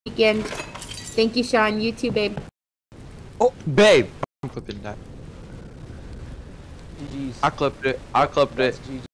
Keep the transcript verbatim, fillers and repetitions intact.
weekend. Thank you, Sean. You too, babe. Oh, babe. I'm clipping that. G G's. I clipped it. I clipped That's it. G G.